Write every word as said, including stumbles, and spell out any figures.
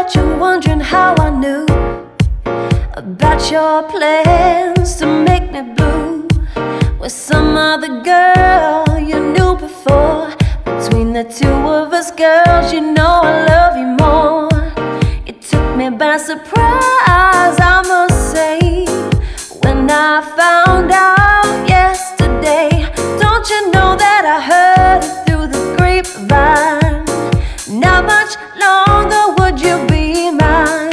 bet you're wondering how I knew about your plans to make me blue with some other girl you knew before. Between the two of us, girls, you know I love you more. It took me by surprise, I must say, when I found out yesterday. Don't you know that I heard it through the grapevine? Not much longer would you be mine.